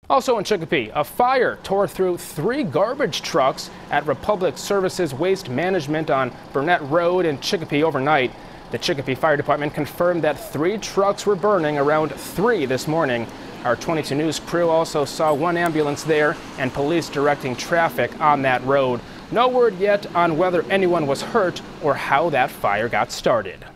Also in Chicopee, a fire tore through 3 garbage trucks at Republic Services Waste Management on Burnett Road in Chicopee overnight. The Chicopee Fire Department confirmed that 3 trucks were burning around 3 this morning. Our 22 News crew also saw 1 ambulance there and police directing traffic on that road. No word yet on whether anyone was hurt or how that fire got started.